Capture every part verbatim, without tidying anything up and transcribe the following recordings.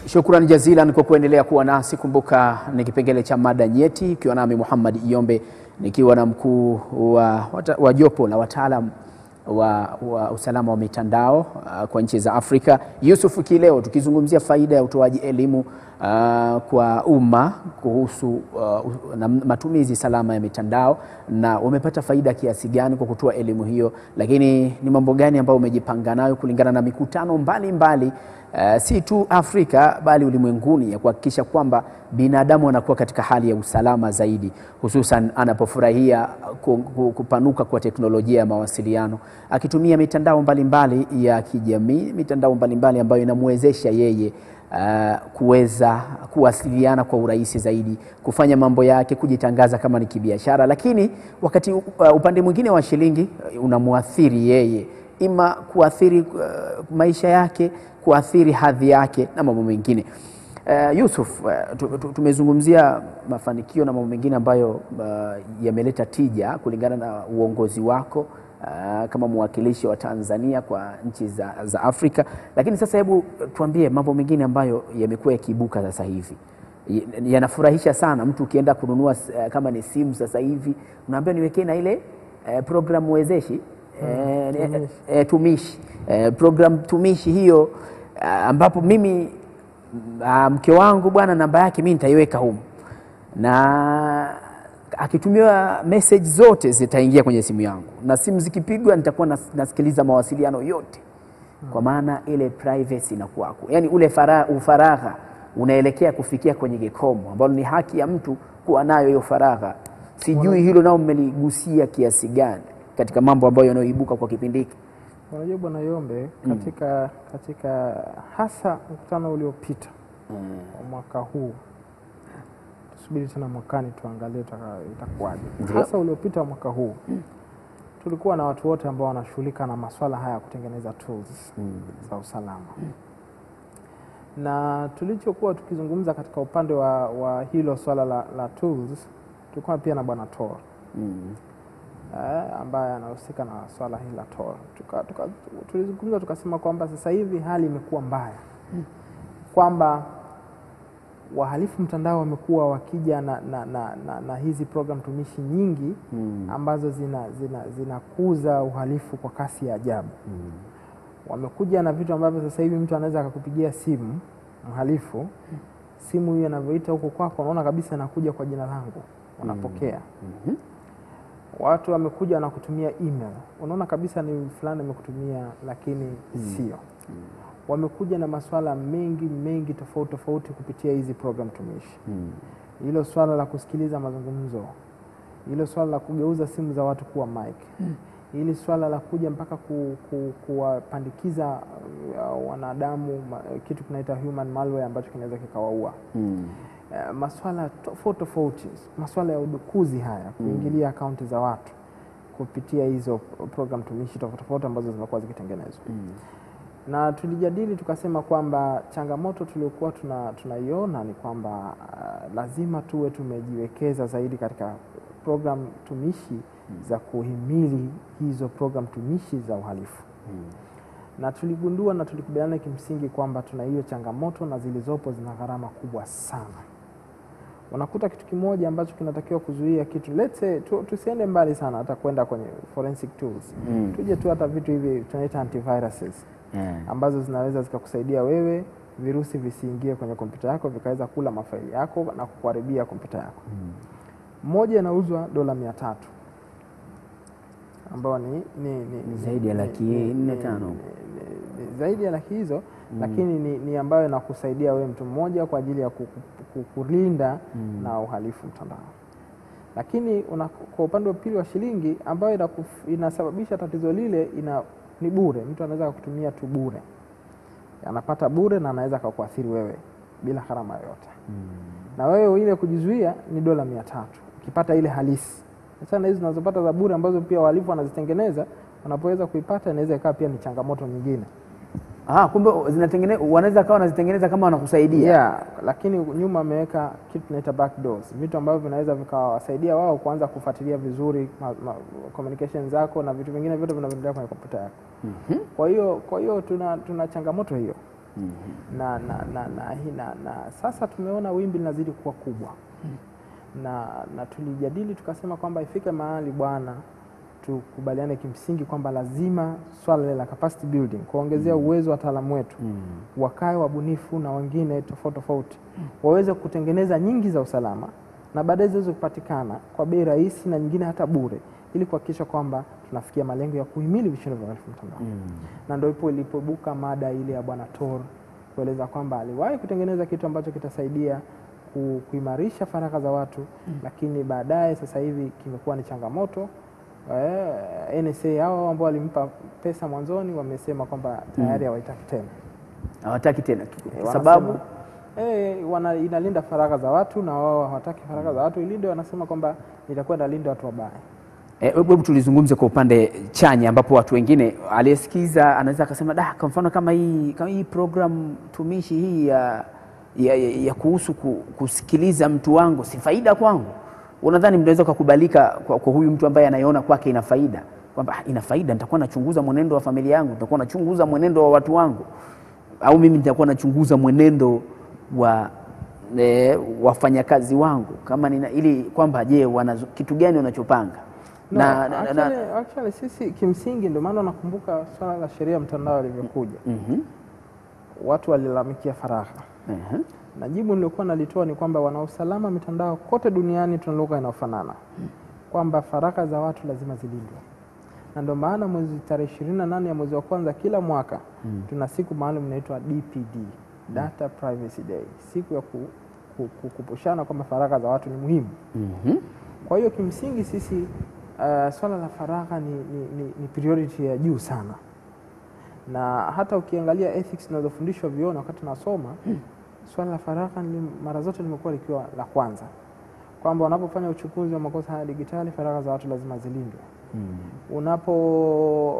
Shukrani jazilan kwa kuendelea kuwa nasi. Kumbuka ni kipengele cha mada nyeti, ukiwa nami Muhammad Iyombe nikiwa na mkuu wa, wa jopo la wataalamu wa, wa usalama wa mitandao uh, kwa nchi za Afrika, Yusuf Kileo, tukizungumzia faida ya utoaji elimu uh, kwa umma kuhusu uh, na matumizi salama ya mitandao, na umepata faida kiasi gani kwa kutoa elimu hiyo, lakini ni mambo gani ambayo umejipanga nayo kulingana na mikutano mbalimbali Uh, si tu Afrika bali ulimwenguni, ya kuhakikisha kwamba binadamu anakuwa katika hali ya usalama zaidi, hususan anapofurahia kupanuka kwa teknolojia ya mawasiliano, akitumia mitandao mbalimbali mbali ya kijamii, mitandao mbalimbali mbali ambayo inamwezesha yeye uh, kuweza kuwasiliana kwa urahisi zaidi, kufanya mambo yake, kujitangaza kama ni kibiashara. Lakini wakati uh, upande mwingine wa shilingi uh, unamuathiri yeye, ima kuathiri uh, maisha yake, kuathiri hadhi yake na mambo mengine. Uh, Yusuf, uh, tumezungumzia mafanikio na mambo mengine ambayo uh, yameleta tija kulingana na uongozi wako uh, kama mwakilishi wa Tanzania kwa nchi za, za Afrika. Lakini sasa hebu tuambie mambo mengine ambayo yamekuwa yakiibuka sasa hivi. Yanafurahisha sana. Mtu ukienda kununua uh, kama ni simu sasa hivi unaambia niwekee na ile uh, program wezeshi Hmm, tumishi, e, e, tumishi. E, program tumishi hiyo, ambapo mimi mke wangu bwana, namba yake mimi nitaiweka huko, na akitumia message zote zitaingia kwenye simu yangu, na simu zikipigwa nitakuwa nasikiliza mawasiliano yote. Hmm. Kwa maana ile privacy inakuwa, yani ule faragha, ufaragha unaelekea kufikia kwenye kikomo ambalo ni haki ya mtu kuwa nayo hiyo faragha. Sijui hilo nao mmeligusia kiasi gani katika mambo ambayo yanayoibuka kwa kipindi hiki? Unajua Bwana Iyombe, katika mm. katika hasa mkutano uliopita mm. mwaka huu, tusubiri tena mwakani tuangalie itakuwaje. Hasa uliopita mwaka huu mm. tulikuwa na watu wote ambao wanashughulika na masuala haya kutengeneza tools mm. za usalama mm. na tulichokuwa tukizungumza katika upande wa, wa hilo swala la, la tools, tulikuwa pia na Bwana Tor mm. Uh, ambaye anahusika na swala hili la Tor. Tuka, tuka, tulizungumza tukasema kwamba sasa hivi hali imekuwa mbaya, hmm. kwamba wahalifu mtandao wamekuwa wakija na, na, na, na, na hizi program tumishi nyingi hmm. ambazo zina, zina, zinakuza uhalifu kwa kasi ya ajabu. Hmm. Wamekuja na vitu ambavyo sasa hivi mtu anaweza akakupigia simu mhalifu, hmm. simu hiyo anavyoita huko kwako unaona kabisa inakuja kwa jina langu, unapokea. Hmm. Watu wamekuja na kutumia email, unaona kabisa ni fulani amekutumia, lakini mm. sio. Mm. Wamekuja na masuala mengi mengi tofauti tofauti kupitia hizi program tumishi. Mm. Hilo swala la kusikiliza mazungumzo, hilo swala la kugeuza simu za watu kuwa mic, mm. hili swala la kuja mpaka ku, ku, kuwapandikiza uh, wanadamu kitu kinaita human malware ambacho kinaweza kikawaua. Mm. Uh, maswala tofauti tofauti, maswala ya udukuzi haya, kuingilia mm. akaunti za watu kupitia hizo program tumishi tofauti tofauti ambazo zimekuwa zikitengenezwa. Mm. Na tulijadili tukasema kwamba changamoto tuliokuwa tuna tunaiona ni kwamba uh, lazima tuwe tumejiwekeza zaidi katika program tumishi mm. za kuhimili hizo program tumishi za uhalifu. Mm. Na tuligundua na tulikubaliana kimsingi kwamba tuna hiyo changamoto na zilizopo zina gharama kubwa sana. Unakuta kitu kimoja ambacho kinatakiwa kuzuia kitu, let's say tu, tusiende mbali sana hata kwenda kwenye forensic tools. Mm. Tuje tu hata vitu hivi tunaita antiviruses. Mm. ambazo zinaweza zikakusaidia wewe virusi visiingie kwenye kompyuta yako vikaweza kula mafaili yako na kukuharibia kompyuta yako. Mm. Moja inauzwa dola mia tatu, ambao ni ni ni, ni zaidi ya laki nne tano, zaidi ya laki hizo. Mm. Lakini ni, ni ambayo inakusaidia wewe mtu mmoja kwa ajili ya kukulinda mm. na uhalifu mtandao. Lakini una, kwa upande wa pili wa shilingi ambayo inasababisha tatizo lile ina ni bure, mtu anaweza kutumia tu bure, anapata bure na anaweza kukuathiri wewe bila gharama yoyote. Mm. Na wewe ile kujizuia ni dola mia tatu ukipata ile halisi. Sasa hizo unazopata za bure ambazo pia wahalifu wanazitengeneza, wanapoweza kuipata inaweza ikawa pia ni changamoto nyingine. Ah, kumbe zinatengeneza, wanaweza kawa wanazitengeneza kama wanakusaidia. Yeah, lakini nyuma ameweka kitu tunaita backdoors, vitu ambavyo vinaweza vikawasaidia wao kuanza kufuatilia vizuri ma, ma, communication zako na vitu vingine vyote vinavyoendelea kwenye kompyuta yako. Mhm. Mm. Kwa hiyo kwa hiyo tuna tuna changamoto hiyo. mm -hmm. na, na, na, na, na, na sasa tumeona wimbi linazidi kuwa kubwa mm -hmm. na, na tulijadili tukasema kwamba ifike mahali bwana tukubaliane kimsingi kwamba lazima swala la capacity building kuongezea mm. uwezo wa wataalamu wetu mm. wakae wabunifu na wengine tofauti tofauti mm. waweze kutengeneza nyingi za usalama na baadaye ziweze kupatikana kwa bei rahisi na nyingine hata bure ili kuhakikisha kwamba tunafikia malengo ya kuhimili vishindo vya uhalifu mtandao. Mm. Na ndio ipo ilipobuka mada ile ya Bwana Tor kueleza kwamba aliwahi kutengeneza kitu ambacho kitasaidia ku, kuimarisha faragha za watu mm. lakini baadaye sasa hivi kimekuwa ni changamoto. Eh, N S A hao ambao walimpa pesa mwanzoni wamesema kwamba tayari hawataki mm. tena. Hawataki tena kwa sababu eh wana inalinda faragha za watu na wao hawataki faragha za watu ilinde, wanasema kwamba itakwenda linda watu wabaya. Eh, hebu tulizungumze kwa upande chanya ambapo watu wengine aliyesikiza anaweza akasema da, kwa mfano kama hii kama hii program tumishi hii ya ya, ya, ya kuhusu kusikiliza mtu wangu si faida kwangu. Unadhani mnaweza kukubalika kwa, kwa huyu mtu ambaye anaiona kwake ina faida kwamba ina faida, nitakuwa nachunguza mwenendo wa familia yangu, nitakuwa nachunguza mwenendo wa watu wangu, au mimi nitakuwa nachunguza mwenendo wa e, wafanyakazi wangu kama nina, ili kwamba je wana kitu gani wanachopanga? No, na, actually, na, actually sisi kimsingi ndio maana nakumbuka swala la sheria mtandao lilivyokuja. mm -hmm. Watu walilalamikia faragha. mm -hmm. Na jibu nilikuwa nalitoa ni kwamba wana usalama mitandao kote duniani tuna lugha inayofanana mm. kwamba faragha za watu lazima zilindwe. Na ndio maana mwezi tarehe ishirini na nane ya mwezi wa kwanza kila mwaka mm. tuna siku maalum inaitwa D P D, mm. Data Privacy Day, siku ya ku, ku, ku, kupushana kwamba faragha za watu ni muhimu. mm -hmm. Kwa hiyo kimsingi sisi uh, swala la faragha ni, ni, ni, ni priority ya juu sana, na hata ukiangalia ethics zinazofundishwa vioni wakati nasoma mm. swala la faragha mara zote limekuwa likiwa la kwanza, kwamba unapofanya uchukuzi wa makosa haya digitali faragha za watu lazima zilindwe. mm. Unapo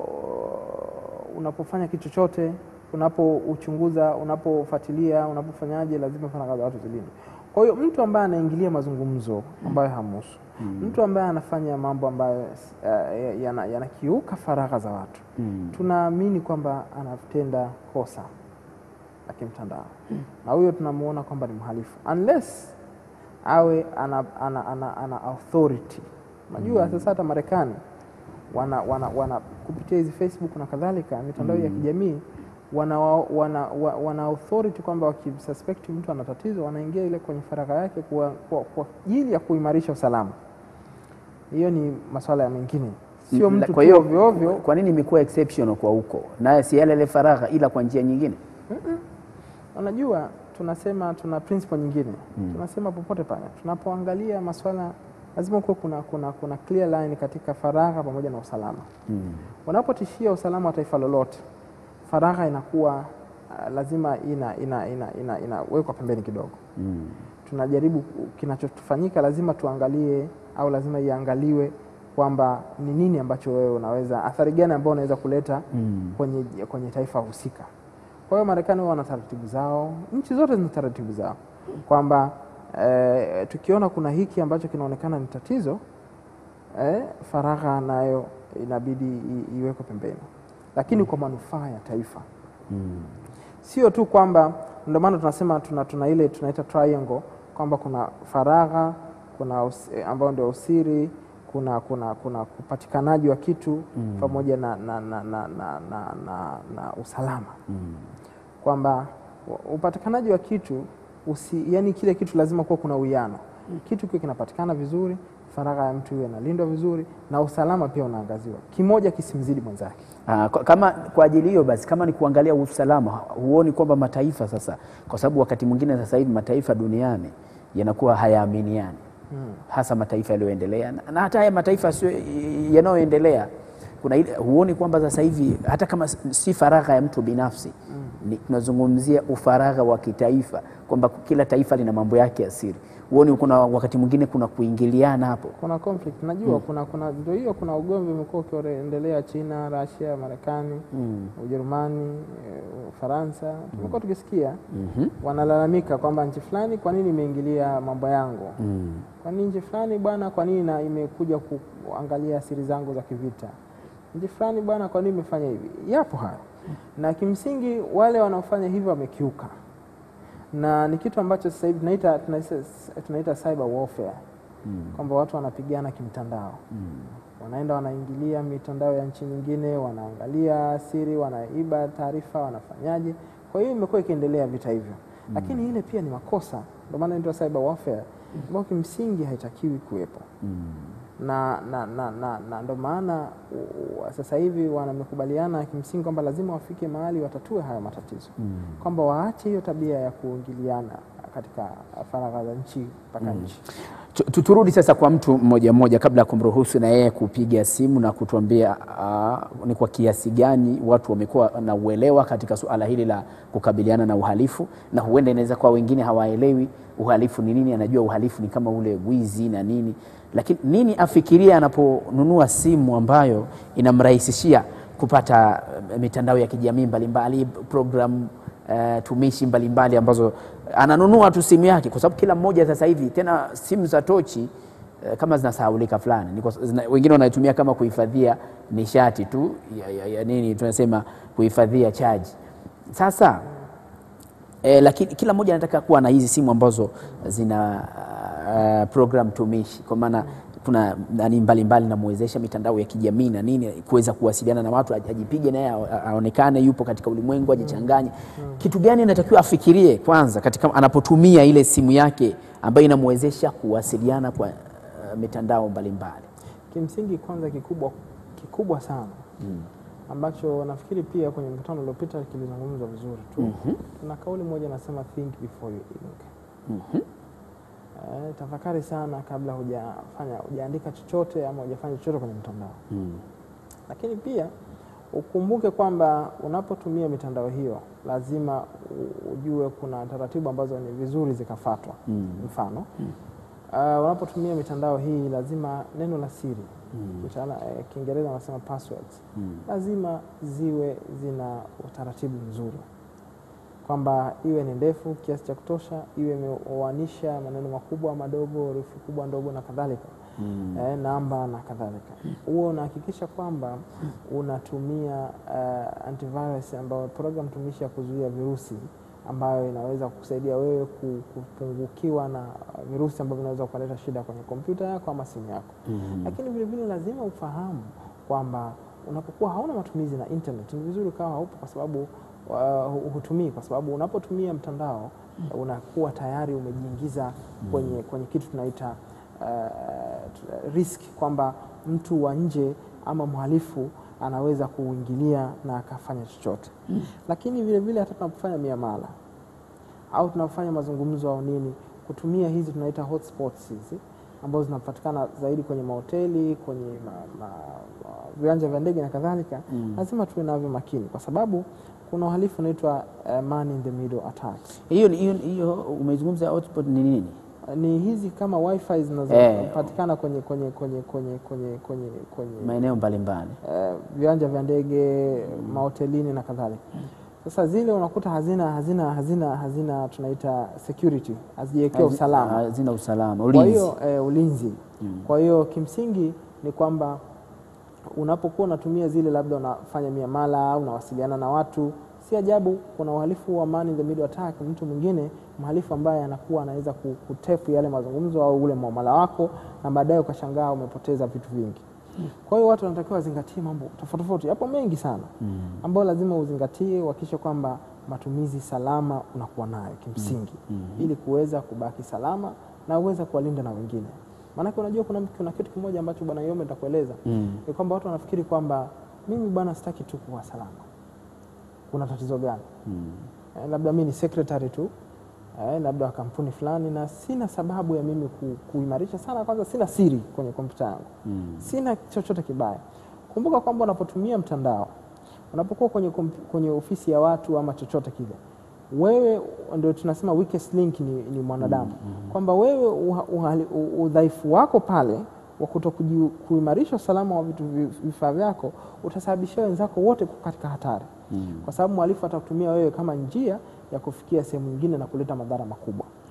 unapofanya kitu chochote, unapouchunguza, unapofuatilia, unapofanyaje lazima faragha za watu zilindwe. Kwa hiyo mtu ambaye anaingilia mazungumzo ambayo hamhusu, mm. mtu ambaye anafanya mambo ambayo uh, yanakiuka yana faragha za watu, mm. tunaamini kwamba anatenda kosa la kimtandao. Mm. Na huyo tunamuona kwamba ni mhalifu unless awe ana ana, ana, ana authority. Unajua mm. sasa hata Marekani wana, wana, wana kupitia hizi Facebook na kadhalika mitandao mm. ya kijamii wana wana, wana, wana authority kwamba wakisuspect mtu ana tatizo wanaingia ile kwenye faragha yake kwa kwa, kwa ajili ya kuimarisha usalama. Hiyo ni masuala ya mengine, sio mtu kwa hiyo ovyo ovyo. Kwa nini imekuwa exceptional kwa huko naye si yale ile faragha ila kwa njia nyingine? mm -mm. Unajua tunasema tuna principle nyingine. mm. Tunasema popote pale tunapoangalia masuala lazima kuwe kuna kuna kuna clear line katika faragha pamoja na usalama. mm. Unapotishia usalama wa taifa lolote, faragha inakuwa uh, lazima ina ina ina ina inawekwa pembeni kidogo. mm. Tunajaribu kinachotufanyika lazima tuangalie au lazima iangaliwe kwamba ni nini ambacho wewe unaweza, athari gani ambayo unaweza kuleta mm. kwenye kwenye taifa husika. Kwa hiyo Marekani wana taratibu zao, nchi zote zina taratibu zao, kwamba e, tukiona kuna hiki ambacho kinaonekana ni tatizo, e, faragha nayo inabidi iwekwe pembeni, lakini mm. kwa manufaa ya taifa. mm. Sio tu kwamba, ndio maana tunasema tuna, tuna ile tunaita triangle, kwamba kuna faragha, kuna ambao ndio usiri, kuna kuna kuna kupatikanaji wa kitu mm. pamoja na na na na na, na, na, na usalama. mm. Kwamba upatikanaji wa kitu usi, yani kile kitu lazima kuwa kuna uwiano. mm. Kitu kile kinapatikana vizuri, faragha ya mtu iwe inalindwa vizuri, na usalama pia unaangaziwa, kimoja kisimzidi mwenzake. Ah, kama kwa ajili hiyo basi kama ni kuangalia usalama, huoni kwamba mataifa sasa, kwa sababu wakati mwingine sasa hivi mataifa duniani yanakuwa hayaaminiani, hmm. hasa mataifa yaliyoendelea na hata haya mataifa sio yanayoendelea, kuna ile, huoni kwamba sasa hivi hata kama si faragha ya mtu binafsi, mm. ni tunazungumzia ufaragha wa kitaifa, kwamba kila taifa lina mambo yake ya siri. Huoni kuna wakati mwingine kuna kuingiliana hapo, kuna conflict? Najua mm. kuna kuna ndio hiyo, kuna ugomvi umekuwa ukiendelea China, Russia, Marekani, mm. Ujerumani, Ufaransa, tumekuwa mm. tukisikia mm -hmm. wanalalamika kwamba nchi fulani kwa nini imeingilia mambo yangu, mm. kwa nini nchi fulani bwana, kwa nini na imekuja kuangalia siri zangu za kivita. nchi fulani bwana, kwa nini umefanya hivi? Yapo hayo. Na kimsingi wale wanaofanya hivyo wamekiuka. Na ni kitu ambacho sasa hivi tunaita tunaita, tunaita cyber warfare. Mm. Kwamba watu wanapigana kimtandao. Mm. Wanaenda wanaingilia mitandao ya nchi nyingine, wanaangalia siri, wanaiba taarifa, wanafanyaje. Kwa hiyo imekuwa ikiendelea vita hivyo. Mm. Lakini ile pia ni makosa. Ndio maana inaitwa cyber warfare. Ambayo kimsingi haitakiwi kuwepo. Mm. Na na na na, na ndio maana sasa hivi wanamekubaliana kimsingi kwamba lazima wafike mahali watatue haya matatizo. Mm. Kwamba waache hiyo tabia ya kuingiliana katika faragha za nchi mpaka mm. nchi. Tuturudi sasa kwa mtu mmoja mmoja kabla ya kumruhusu na yeye kupiga simu na kutuambia uh, ni kwa kiasi gani watu wamekuwa na uelewa katika suala hili la kukabiliana na uhalifu, na huenda inaweza kwa wengine hawaelewi uhalifu ni nini. Anajua uhalifu ni kama ule wizi na nini, lakini nini afikiria anaponunua simu ambayo inamrahisishia kupata mitandao ya kijamii mbalimbali, program uh, tumishi mbalimbali ambazo ananunua tu simu yake, kwa sababu kila mmoja sasa hivi tena simu za tochi uh, kama zinasahaulika fulani, wengine wanaitumia kama kuhifadhia nishati tu ya, ya, ya nini tunasema kuhifadhia charge. Sasa eh, lakini kila mmoja anataka kuwa na hizi simu ambazo zina uh, program tumishi, kwa maana kuna nani mbalimbali na muwezesha mitandao ya kijamii na nini kuweza kuwasiliana na watu, ajipige naye aonekane yupo katika ulimwengu, ajichanganye. Mm. Kitu gani anatakiwa afikirie kwanza katika anapotumia ile simu yake ambayo inamwezesha kuwasiliana kwa uh, mitandao mbalimbali? Kimsingi kwanza kikubwa kikubwa sana. Mm. ambacho nafikiri pia kwenye mkutano uliopita kilizungumzwa vizuri tu. Mm -hmm. Kuna kauli moja nasema think before you ink. Mm -hmm. Eh, tafakari sana kabla hujafanya hujaandika chochote ama hujafanya chochote kwenye mtandao. Mm. Lakini pia ukumbuke kwamba unapotumia mitandao hiyo lazima ujue kuna taratibu ambazo ni vizuri zikafuatwa. Mm. Mfano, mm. Uh, unapotumia mitandao hii lazima neno la siri, mm. mtaala eh, Kiingereza wanasema passwords, mm. lazima ziwe zina utaratibu mzuri, kwamba iwe ni ndefu kiasi cha kutosha, iwe imeoanisha maneno makubwa madogo, herufi kubwa ndogo na kadhalika. Mm. Eh, namba na kadhalika. Huo unahakikisha kwamba unatumia uh, antivirus ambayo program tumishi ya kuzuia virusi ambayo inaweza kukusaidia wewe kupungukiwa na virusi ambavyo vinaweza kuleta shida kwenye kompyuta yako ama simu yako. Mm -hmm. Lakini vile vile lazima ufahamu kwamba unapokuwa hauna matumizi na internet ni vizuri kama haupo, kwa sababu uh, hutumii, kwa sababu unapotumia mtandao uh, unakuwa tayari umejiingiza kwenye kwenye kitu tunaita uh, risk, kwamba mtu wa nje ama mhalifu anaweza kuingilia na akafanya chochote. Mm. Lakini vile vile hata tunapofanya miamala au tunafanya mazungumzo au nini, kutumia hizi tunaita hotspots hizi ambazo zinapatikana zaidi kwenye mahoteli, kwenye ma, ma, ma, viwanja vya ndege na kadhalika. Mm. Lazima tuwe navyo makini, kwa sababu kuna uhalifu unaitwa uh, man in the middle attacks. Hiyo hiyo hiyo umezungumza hotspot ni nini? Ni hizi kama wifi zinazopatikana eh, kwenye kwenye kwenye kwenye kwenye kwenye kwenye maeneo mbalimbali, eh, viwanja vya ndege, mm. mahotelini na kadhalika. Mm. Sasa zile unakuta hazina hazina hazina hazina tunaita security, hazijiwekea usalama, hazina usalama, ulinzi. Kwa hiyo eh, ulinzi. Mm. Kwa hiyo kimsingi ni kwamba unapokuwa unatumia zile, labda unafanya miamala au unawasiliana na watu, si ajabu kuna uhalifu wa man in the middle attack, mtu mwingine mhalifu ambaye anakuwa anaweza kutepu yale mazungumzo au ule muamala wako, na baadaye ukashangaa umepoteza vitu vingi. Mm. Kwa hiyo watu wanatakiwa wazingatie mambo tofauti tofauti, hapo mengi sana, mm. ambayo lazima uzingatie, uhakikishe kwamba matumizi salama unakuwa nayo kimsingi, mm. mm. ili kuweza kubaki salama na uweza kuwalinda na wengine. Maana unajua kuna kuna kitu kimoja ambacho Bwana Yombe nitakueleza, mm. ni kwamba watu wanafikiri kwamba mimi bwana sitaki tu kuwa salama. Kuna tatizo gani? Mm. Eh, labda mimi ni secretary tu, eh, labda kampuni fulani, na sina sababu ya mimi ku, kuimarisha sana, kwanza sina siri kwenye kompyuta yangu. Mm. Sina chochote kibaya. Kumbuka kwamba unapotumia mtandao, unapokuwa kwenye kwenye ofisi ya watu ama chochote kile, wewe ndio tunasema weakest link ni, ni mwanadamu. Mm. Kwamba wewe udhaifu wako pale wa kutokuimarisha usalama wa vitu vifaa vyako utasababisha wenzako wote katika hatari. Mm. Kwa sababu mhalifu atakutumia wewe kama njia ya kufikia sehemu nyingine na kuleta madhara makubwa.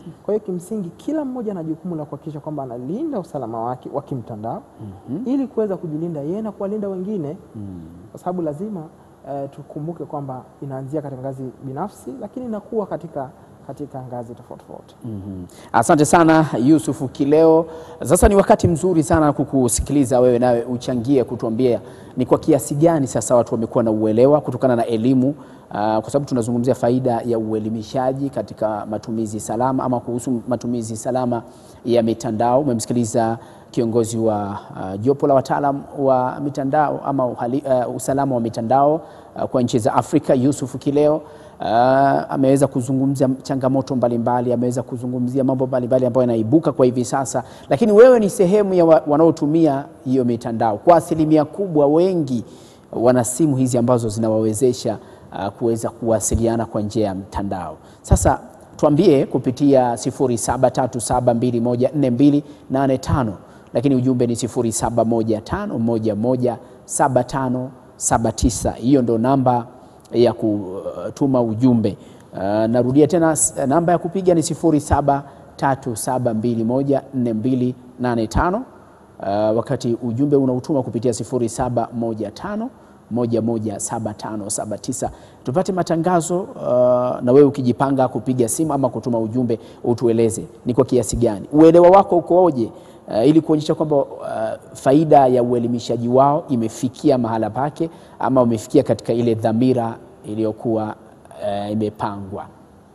Kwa hiyo kimsingi kila mmoja ana jukumu la kuhakikisha kwamba analinda usalama wake wa kimtandao mm -hmm. ili kuweza kujilinda yeye na kuwalinda wengine mm. kwa sababu lazima uh, tukumbuke kwamba inaanzia katika ngazi binafsi lakini inakuwa katika katika ngazi tofauti tofauti. Mm -hmm. Asante sana Yusufu Kileo. Sasa ni wakati mzuri sana kukusikiliza wewe nawe uchangie kutuambia ni kwa kiasi gani sasa watu wamekuwa na uelewa kutokana na elimu uh, kwa sababu tunazungumzia faida ya uelimishaji katika matumizi salama ama kuhusu matumizi salama ya mitandao. Umemsikiliza kiongozi wa uh, jopo la wataalam wa mitandao ama uhali, uh, usalama wa mitandao uh, kwa nchi za Afrika Yusufu Kileo. Uh, ameweza kuzungumzia changamoto mbalimbali, ameweza kuzungumzia mambo mbalimbali ambayo yanaibuka kwa hivi sasa, lakini wewe ni sehemu ya wa, wanaotumia hiyo mitandao. Kwa asilimia kubwa wengi wana simu hizi ambazo zinawawezesha uh, kuweza kuwasiliana kwa njia ya mtandao. Sasa tuambie kupitia sifuri saba tatu saba mbili moja nne mbili nane tano, lakini ujumbe ni sifuri saba moja tano moja moja saba tano saba tisa. Hiyo ndo namba ya kutuma ujumbe. Uh, narudia tena namba ya kupiga ni sifuri saba tatu saba mbili moja nne mbili nane tano. Uh, wakati ujumbe unautuma kupitia sifuri saba moja tano moja moja saba tano saba tisa. Tupate matangazo uh, na wewe ukijipanga kupiga simu ama kutuma ujumbe utueleze ni kwa kiasi gani uelewa wako ukoje, uh, ili kuonyesha kwamba uh, faida ya uelimishaji wao imefikia mahala pake ama umefikia katika ile dhamira iliyokuwa uh, imepangwa.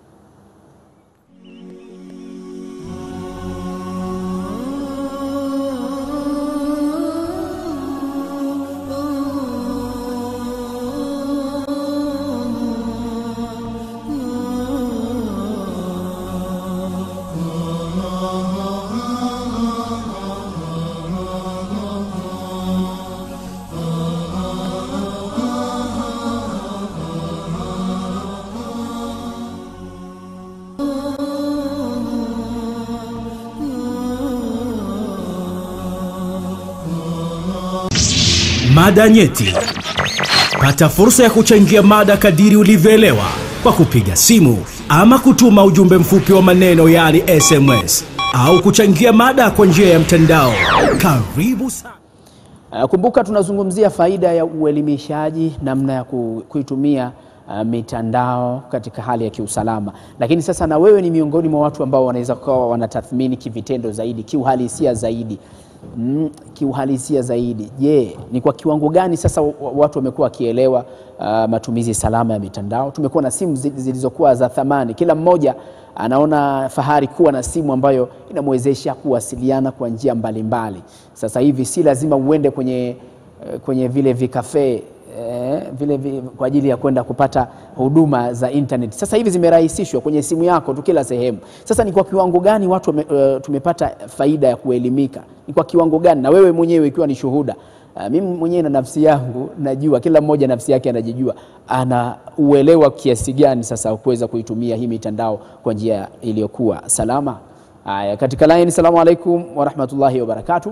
Mada nyeti. Pata fursa ya kuchangia mada kadiri ulivyoelewa kwa kupiga simu ama kutuma ujumbe mfupi wa maneno yani S M S au kuchangia mada kwa njia ya mtandao. Karibu sana. Uh, kumbuka tunazungumzia faida ya uelimishaji, namna ya kuitumia uh, mitandao katika hali ya kiusalama. Lakini sasa na wewe ni miongoni mwa watu ambao wanaweza kuwa wanatathmini kivitendo zaidi, kiuhalisia zaidi. Mm, kiuhalisia zaidi. Je, ni kwa kiwango gani sasa watu wamekuwa wakielewa uh, matumizi salama ya mitandao? Tumekuwa na simu zilizokuwa za thamani. Kila mmoja anaona fahari kuwa na simu ambayo inamwezesha kuwasiliana kwa njia mbalimbali. Sasa hivi si lazima uende kwenye kwenye vile vikafe eh, vile vi, kwa ajili ya kwenda kupata huduma za internet. Sasa hivi zimerahisishwa kwenye simu yako tu kila sehemu. Sasa ni kwa kiwango gani watu uh, tumepata faida ya kuelimika? Ni kwa kiwango gani? Na wewe mwenyewe ikiwa ni shuhuda. Uh, mimi mwenyewe na nafsi yangu najua, kila mmoja nafsi yake anajijua, ana uelewa kiasi gani sasa kuweza kuitumia hii mitandao kwa njia iliyokuwa salama. Haya, katika line, salamu alaykum wa rahmatullahi wa barakatuh.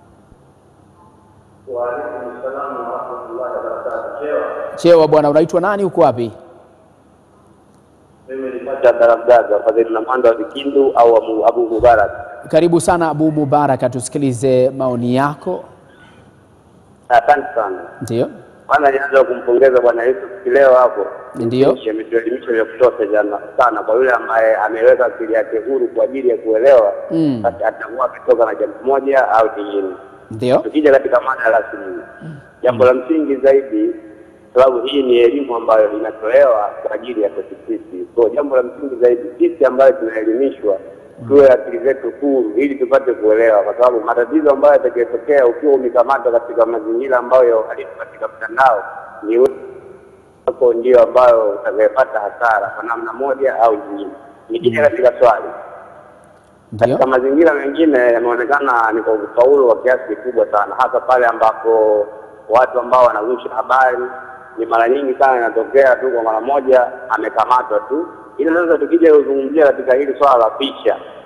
Wa alaykum assalam wa rahmatullahi wa barakatuh. Chewa. Chewa bwana, unaitwa nani, uko wapi? Mimi ni Pacha Darabdaga, Fadhili na Mando wa Vikindu au Abu, Abu Mubarak. Karibu sana Abu Mubarak, tusikilize maoni yako. Asante sana. Ndio. Kwanza nianze kumpongeza bwana Yusuf Kileo hapo. Ndio. Ametuelimisha vya kutosha jana sana kwa yule ambaye ameweka akili yake huru kwa ajili ya kuelewa. Mm. Basi atakuwa kutoka na jambo moja au jingine. Ndio. Tukija katika mada rasmi. Mm. Jambo la msingi zaidi, sababu hii ni elimu ambayo inatolewa kwa ajili ya sisi. Kwa jambo la msingi zaidi, sisi ambayo tunaelimishwa tuwe akili zetu huru ili tupate kuelewa, kwa sababu matatizo ambayo yatakayotokea ukiwa umekamatwa katika mazingira ambayo halipo katika mtandao ni hapo ndio ambayo utakayepata hasara kwa namna moja au nyingine. Nikija katika swali, katika mazingira mengine yameonekana ni kwa ufaulu wa kiasi kikubwa sana, hasa pale ambapo watu ambao wanarusha habari ni mara nyingi sana inatokea tu kwa mara moja amekamatwa tu. Ila sasa tukija kuzungumzia katika hili swala la picha,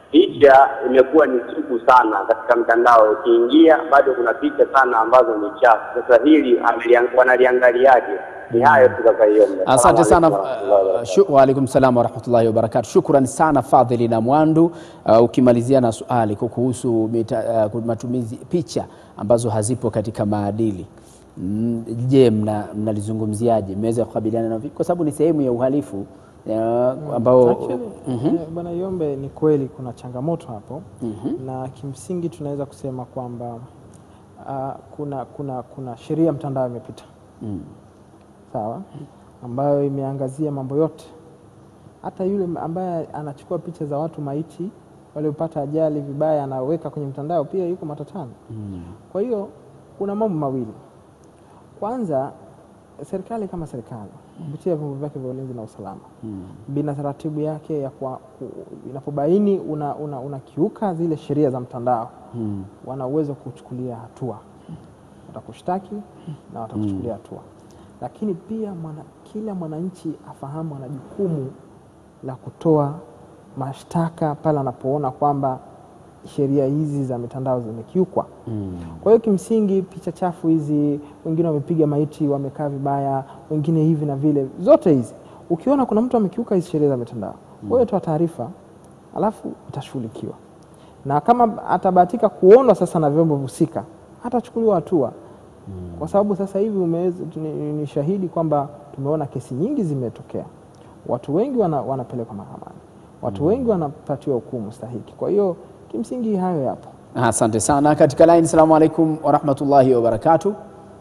picha imekuwa ni sugu sana katika mtandao. Ukiingia bado kuna picha sana ambazo ni chafu. Sasa hili wanaliangaliaje? Ni hayo tu kaka Iyombe. Asante sana. Uh, wa alaikum salam wa rahmatullahi wa barakatuh. Shukran sana Fadhili na Mwandu. Uh, ukimalizia na swali kuhusu uh, matumizi picha ambazo hazipo katika maadili. Mm, je, mna mnalizungumziaje? Mmeweza kukabiliana na vipi? Kwa sababu ni sehemu ya uhalifu uh, ambao mm -hmm. Bwana Iyombe, ni kweli kuna changamoto hapo. Mm -hmm. Na kimsingi tunaweza kusema kwamba uh, kuna kuna kuna sheria mtandao imepita. Mm. Sawa, ambayo imeangazia mambo yote. Hata yule ambaye anachukua picha za watu maiti waliopata ajali vibaya anaweka kwenye mtandao pia yuko matatani. Mm. Kwa hiyo kuna mambo mawili. Kwanza, serikali kama serikali kupitia vyombo vyake vya ulinzi na usalama mm. bina taratibu yake ya kwa inapobaini una, una, una kiuka zile sheria za mtandao mm. wana uwezo kuchukulia hatua. Watakushtaki na watakuchukulia hatua. Lakini pia mwana, kila mwananchi afahamu ana jukumu la kutoa mashtaka pale anapoona kwamba sheria hizi za mitandao zimekiukwa. Mm. Kwa hiyo kimsingi picha chafu hizi, wengine wamepiga maiti wamekaa vibaya, wengine hivi na vile, zote hizi ukiona kuna mtu amekiuka hizi sheria za mitandao, mm. wewe toa taarifa alafu utashughulikiwa. Na kama atabahatika kuonwa sasa na vyombo husika, hatachukuliwa hatua. Mm. Kwa sababu sasa hivi umeweza ni, ni shahidi kwamba tumeona kesi nyingi zimetokea. Watu wengi wana, wanapelekwa mahakamani. Watu mm. wengi wanapatiwa hukumu stahiki. Kwa hiyo kimsingi hayo yapo. Asante sana. Katika line, salamu alaikum wa rahmatullahi wa barakatuh.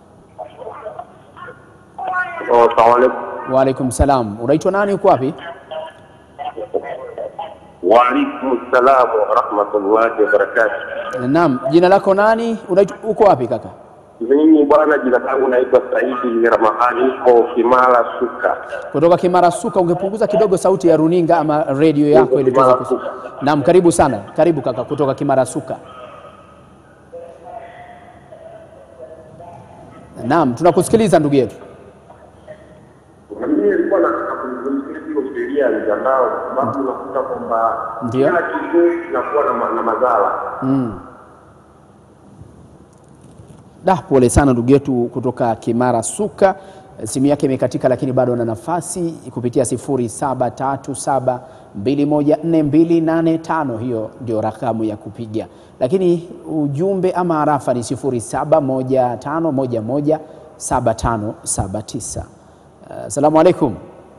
Oh, salamu alaikum. Wa alaikum salam. Unaitwa nani, uko wapi? Wa alaikum salam wa rahmatullahi wa barakatuh. Naam, jina lako nani? Unaitwa uko wapi kaka? Mimi bwana, jina langu naitwa Saidi Ramadhani, niko Kimara Suka. Kutoka Kimara Suka, ungepunguza kidogo sauti ya runinga ama radio yako ili tuweze kusikia. Naam, karibu sana. Karibu kaka kutoka Kimara Suka. Naam, tunakusikiliza ndugu yetu. Mimi nilikuwa nataka kuzungumzia hiyo sheria ya mtandao, sababu nakuta kwamba kila kitu kinakuwa na, na madhara. Mm. Da, pole sana ndugu yetu kutoka Kimara Suka. Simu yake imekatika lakini bado ana nafasi kupitia sifuri saba tatu saba mbili moja nne mbili nane tano, hiyo ndio rakamu ya kupiga. Lakini ujumbe ama arafa ni sifuri saba moja tano moja moja saba tano saba tisa. Asalamu alaykum.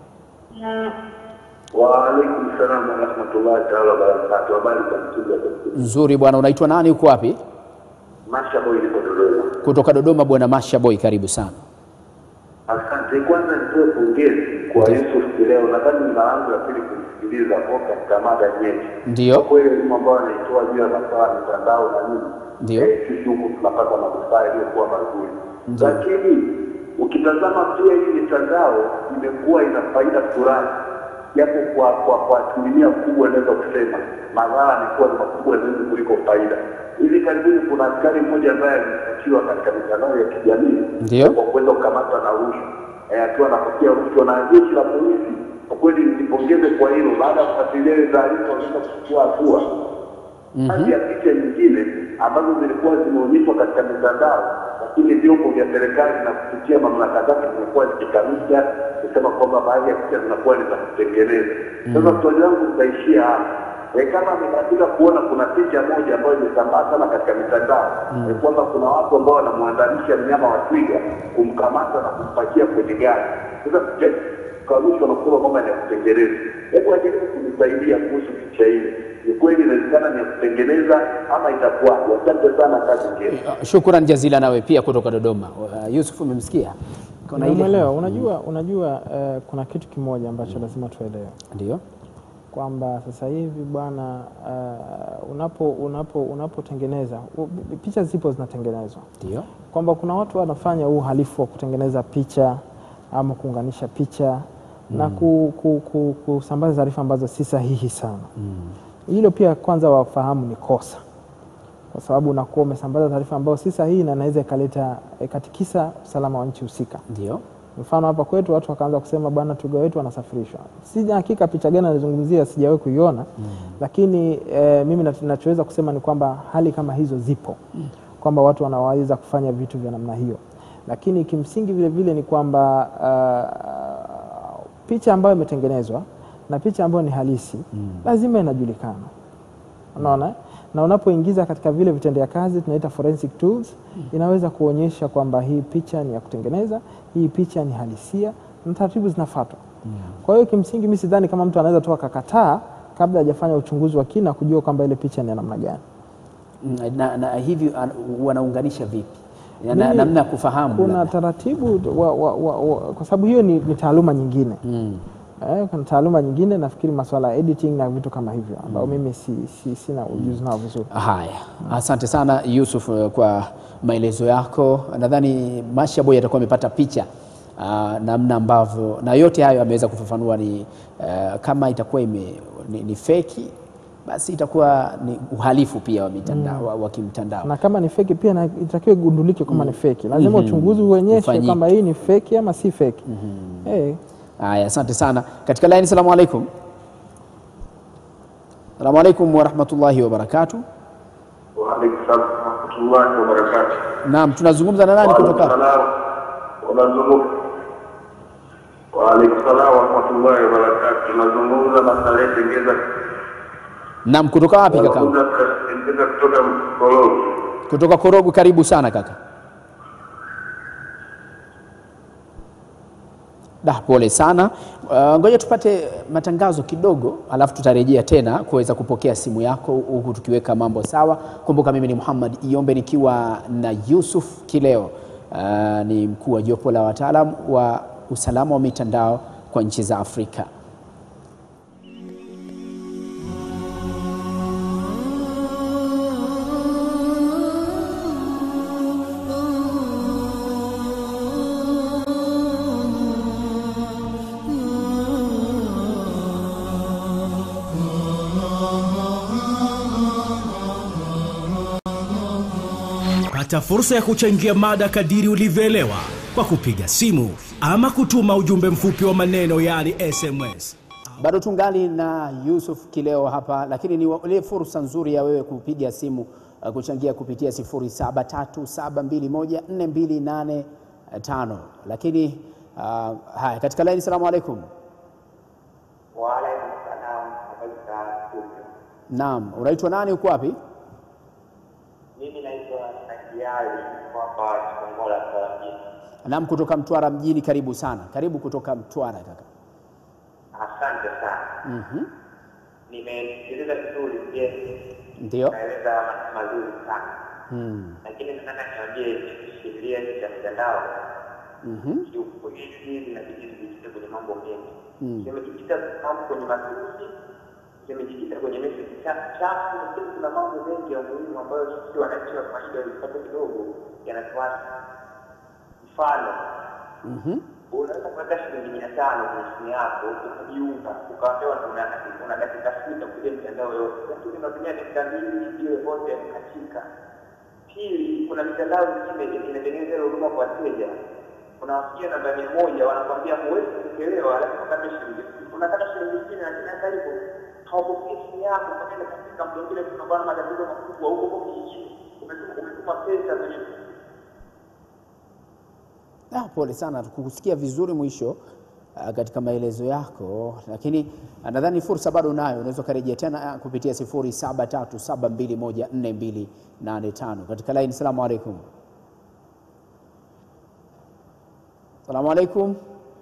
Wa alaykum salam wa rahmatullahi wa barakatuh. Habari za nzuri bwana, unaitwa nani, uko wapi? Masha Boy kutoka Dodoma. Kutoka Dodoma bwana Masha Boy, karibu sana. Asante. Kwanza nitoe pongezi kwa Yusuf leo, nadhani ni mara yangu ya pili kusikiliza kwa katika mada nyeti. Ndio. Kwa hiyo elimu ambayo anaitoa juu ya masuala ya mitandao na nini. Ndio. Eh, sisi huku tunapata manufaa yaliyokuwa mazuri. Lakini ukitazama pia hii mitandao imekuwa ina faida fulani. Japo kwa kwa kwa asilimia kubwa naweza kusema madhara ni kuwa ni makubwa zaidi kuliko faida. Hivi karibuni kuna askari mmoja ambaye alishtakiwa katika mitandao ya kijamii ndio kwa kuweza kukamatwa na rushwa. Eh, akiwa anapokea rushwa na jeshi la polisi. Kwa kweli nilipongeze kwa hilo, baada ya kufuatilia taarifa waliweza kuchukua hatua. Hadi ya picha nyingine ambazo zilikuwa zimeonyeshwa katika mitandao, lakini vyombo vya serikali na kupitia mamlaka zake zimekuwa zikikanusha kusema kwamba baadhi ya picha zinakuwa ni za kutengeneza. Sasa swali langu litaishia hapa. E, kama amebahatika kuona kuna picha moja ambayo imesambaa sana katika mitandao, mm. kwamba kuna watu ambao wanamwandanisha mnyama wa twiga kumkamata na kumpakia kwenye gari. Sasa karushwa na kusema kwamba ni ya kutengeneza. Hebu ajaribu kunisaidia kuhusu picha hii. Ni kweli inawezekana ni ya kutengeneza ama itakuwa? Asante sana, kazi njema. Shukrani jazila nawe pia kutoka Dodoma. Uh, Yusuf, umemsikia? Kuna ile unaelewa, unajua unajua uh, kuna kitu kimoja ambacho mm. lazima tuelewe. Ndio. Kwamba sasa hivi bwana uh, unapo unapo unapotengeneza picha zipo zinatengenezwa. Ndio. Kwamba kuna watu wanafanya uhalifu wa kutengeneza picha ama kuunganisha picha mm. na ku, ku, ku, kusambaza taarifa ambazo si sahihi sana. Mm. Hilo pia kwanza wafahamu ni kosa. Kwa sababu unakuwa umesambaza taarifa ambazo si sahihi na inaweza ikaleta katikisa usalama wa nchi husika. Ndio. Mfano hapa kwetu watu wakaanza kusema bwana twiga wetu wanasafirishwa. Sija hakika picha gani anazungumzia, sijawahi kuiona. Mm. Lakini e, mimi ninachoweza kusema ni kwamba hali kama hizo zipo. Mm. Kwamba watu wanaweza kufanya vitu vya namna hiyo. Lakini kimsingi vile vile ni kwamba uh, picha ambayo imetengenezwa na picha ambayo ni halisi, mm. lazima inajulikana. Unaona? Mm. Na unapoingiza katika vile vitendea kazi tunaita forensic tools, mm. inaweza kuonyesha kwamba hii picha ni ya kutengeneza, hii picha ni halisia, na taratibu zinafuatwa. Mm. Kwa hiyo kimsingi mimi sidhani kama mtu anaweza toka kakataa kabla hajafanya uchunguzi wa kina kujua kwamba ile picha ni namna gani. Na, na hivi wanaunganisha vipi? Na namna kufahamu kuna taratibu wa, wa, wa, wa, kwa sababu hiyo ni, ni taaluma nyingine. Mm. Eh, kuna taaluma nyingine nafikiri masuala ya editing na vitu kama hivyo ambao mm. mimi si, si, sina ujuzi nao vizuri. Haya. Mm. Asante sana Yusuf kwa maelezo yako. Nadhani Mashaboy atakuwa amepata picha uh, namna ambavyo na yote hayo ameweza kufafanua ni uh, kama itakuwa ime ni, ni fake basi itakuwa ni uhalifu pia wa mitandao mm. wa, wa kimtandao. Na kama ni fake pia itakiwa igundulike kama mm. ni fake. Lazima mm -hmm. uchunguzi uonyeshe kwamba hii ni fake ama si fake. Mm -hmm. Eh. Haya, asante sana. Katika line, salamu alaykum. Salamu alaykum wa rahmatullahi wa barakatuh. Wa alaykum salaam wa rahmatullahi wa barakatuh. Naam, tunazungumza na nani kutoka? Wa alaykum Wa alaykum salaam wa rahmatullahi wa barakatuh. Tunazungumza na Saleh Tengeza. Naam, kutoka wapi kaka? Kutoka Korogwe. Kutoka Korogwe, karibu sana kaka. Da, pole sana. Uh, ngoja tupate matangazo kidogo alafu tutarejea tena kuweza kupokea simu yako huku tukiweka mambo sawa. Kumbuka mimi ni Muhammad Iyombe nikiwa na Yusuf Kileo. Uh, ni mkuu wa jopo la wataalamu wa usalama wa mitandao kwa nchi za Afrika. Pata fursa ya kuchangia mada kadiri ulivyoelewa kwa kupiga simu ama kutuma ujumbe mfupi wa maneno yani S M S. Bado tungali na Yusuf Kileo hapa, lakini ni ile fursa nzuri ya wewe kupiga simu uh, kuchangia kupitia sifuri saba tatu saba mbili moja nne mbili nane tano. Lakini uh, haya katika line, salamu alaykum. Wa alaykum salaam. Naam, unaitwa nani, uko wapi? Mimi naitwa Nakiali kwa Kongola Mjini. Naam, kutoka Mtwara mjini, karibu sana. Karibu kutoka Mtwara kaka. Asante sana. Mhm. Nimesikiliza vizuri pia. Ndio. Naeleza mazuri sana. Mm. Lakini nataka niambie sheria ya mitandao. Mhm. Yuko hivi na kijiji kwenye mambo mengi. Mm. Nimejikita mambo kwenye matumizi, nimejikita kwenye message chafu, lakini kuna mambo mengi ya muhimu ambayo sisi wananchi wa kawaida walipata kidogo yanatuacha. Mfano, Mhm. unaweza kuweka shilingi mia tano kwenye simu yako ukajiunga ukaambiwa una una dakika sita kupitia mitandao yote, lakini unatumia dakika mbili hiyo yote katika. Pili, kuna mitandao mingine inatengeneza huduma kwa wateja. Unawafikia namba mia moja wanakuambia huwezi kuelewa, lazima ukate shilingi. Unataka shilingi ishirini na kila karibu haupokei simu yako kwa katika mtu mwingine, tunakuwa na matatizo makubwa huko huko kijijini. Umetuma umetuma pesa kwenye. Ah, pole sana, tukusikia vizuri mwisho uh, katika maelezo yako, lakini uh, nadhani fursa bado unayo, unaweza kurejea tena uh, kupitia sifuri saba tatu saba mbili moja nne mbili nane tano. Katika line, salamu alaykum. Salamu alaykum.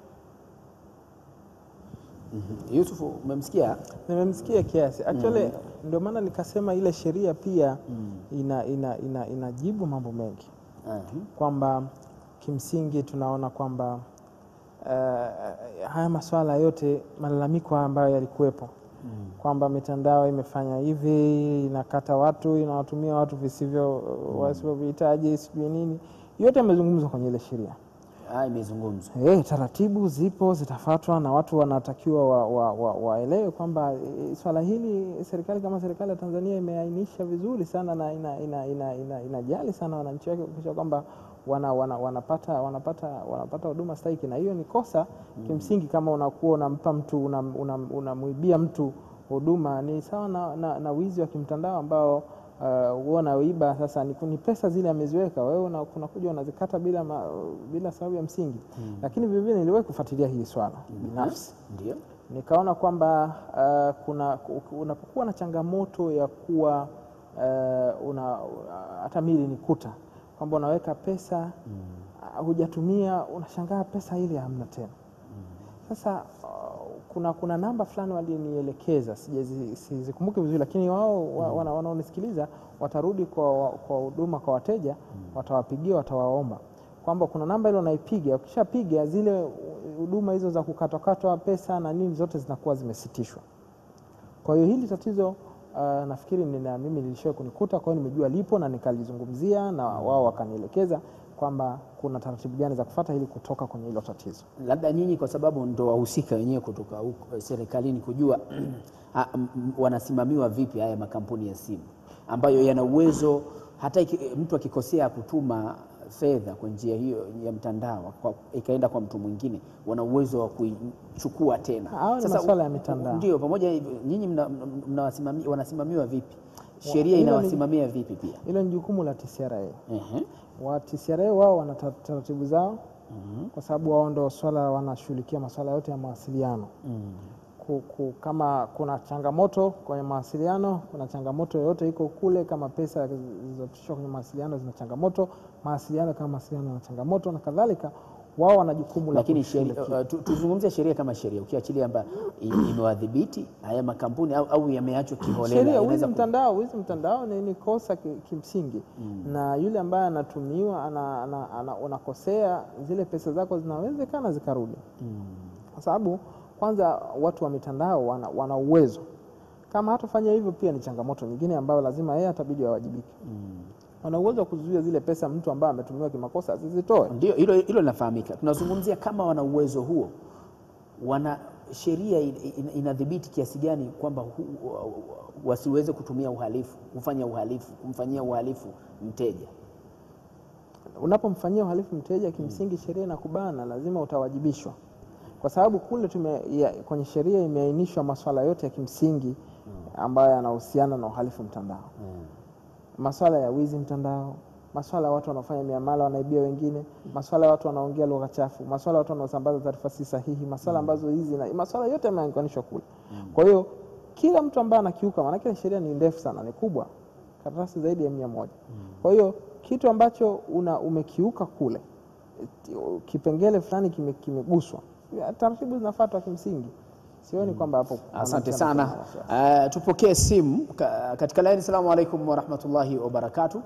Mm-hmm. Yusuf, umemsikia? Nimemsikia kiasi. Actually mm. ndio maana nikasema ile sheria pia mm. ina ina ina inajibu mambo mengi. Uh-huh. Kwamba kimsingi tunaona kwamba uh, haya masuala yote malalamiko ambayo yalikuwepo mm. kwamba mitandao imefanya hivi, inakata watu, inawatumia watu visivyo mm. wasivyohitaji, sijui nini, yote yamezungumzwa kwenye ile sheria. Ah, imezungumzwa. Eh, taratibu zipo zitafuatwa na watu wanatakiwa waelewe wa, wa, wa kwamba e, swala hili serikali kama serikali ya Tanzania imeainisha vizuri sana na ina ina ina, ina, inajali sana wananchi wake kuhakikisha kwamba wana, wana, wanapata wanapata wanapata huduma stahiki, na hiyo ni kosa mm. kimsingi. Kama unakuwa unampa mtu unamwibia una, una mtu huduma, ni sawa na, na, na wizi wa kimtandao ambao uh, unaiba sasa ni, ni pesa zile ameziweka wewe, unakuja unazikata bila ma, bila sababu ya msingi mm. Lakini vile vile niliwahi kufuatilia hili swala binafsi mm. Ndio nikaona kwamba uh, kuna unapokuwa na changamoto ya kuwa uh, una hata mili nikuta kwamba unaweka pesa mm. uh, hujatumia, unashangaa pesa ile hamna tena mm. Sasa uh, kuna kuna namba fulani walinielekeza, sizikumbuki vizuri, lakini wao mm. wanaonisikiliza watarudi kwa kwa huduma kwa wateja mm. watawapigia, watawaomba kwamba kuna namba ile unaipiga, ukishapiga zile huduma hizo za kukatwa pesa na nini zote zinakuwa zimesitishwa. Kwa hiyo hili tatizo uh, nafikiri nina mimi nilishawahi kunikuta, kwa hiyo nimejua lipo na nikalizungumzia na wao wakanielekeza kwamba kuna taratibu gani za kufuata ili kutoka kwenye hilo tatizo. Labda nyinyi kwa sababu ndo wahusika wenyewe kutoka huko serikalini kujua wanasimamiwa vipi haya makampuni ya simu ambayo yana uwezo hata iki, mtu akikosea kutuma fedha kwa njia hiyo ya mtandao kwa, ikaenda kwa mtu mwingine, wana uwezo wa kuichukua tena. Sasa masuala ya mitandao ndio pamoja, nyinyi mnawasimamia mna wanasimamiwa vipi? Sheria inawasimamia vipi pia? Hilo ni jukumu la T C R A. Uh-huh. Wa T C R A wao wana taratibu zao uh-huh. kwa sababu wao ndio swala wanashughulikia masuala yote ya mawasiliano. Uh-huh. Kama kuna changamoto kwenye mawasiliano, kuna changamoto yoyote iko kule, kama pesa zilizopitishwa kwenye mawasiliano zina changamoto, mawasiliano kama mawasiliano na changamoto na kadhalika, wao wana jukumu la. Lakini sheria, tuzungumzie sheria kama sheria, ukiachilia kwamba imewadhibiti haya makampuni au, au yameachwa kiholela, sheria wizi mtandao, wizi mtandao ni, ni kosa kimsingi mm. na yule ambaye anatumiwa ana, ana, ana, unakosea, zile pesa zako zinawezekana zikarudi mm. kwa sababu kwanza watu wa mitandao wana, wana uwezo, kama hatafanya hivyo pia ni changamoto nyingine ambayo lazima yeye atabidi awajibike mm. wana uwezo wa kuzuia zile pesa mtu ambaye ametumiwa kimakosa asizitoe. Ndio hilo hilo linafahamika. Tunazungumzia kama wana uwezo huo, wana sheria inadhibiti kiasi gani kwamba wasiweze kutumia uhalifu, kufanya uhalifu, kumfanyia uhalifu mteja. Unapomfanyia uhalifu mteja kimsingi hmm. sheria inakubana, lazima utawajibishwa. Kwa sababu kule tume ya, kwenye sheria imeainishwa masuala yote ya kimsingi ambayo yanahusiana na uhalifu mtandao. Hmm. Masuala ya wizi mtandao, masuala ya watu wanaofanya miamala wanaibia wengine, masuala ya watu wanaongea lugha chafu, masuala ya watu wanaosambaza taarifa si sahihi, masuala ambazo hizi na masuala yote yameanganishwa kule. Kwa hiyo kila mtu ambaye anakiuka, maana kile sheria ni ndefu sana, ni kubwa, karatasi zaidi ya mia moja. Kwa hiyo kitu ambacho una umekiuka kule, kipengele fulani kimeguswa, kime taratibu zinafuatwa kimsingi. Sioni kwamba hapo. Asante sana. Uh, tupokee simu katika line. Asalamu alaykum wa rahmatullahi wa barakatuh.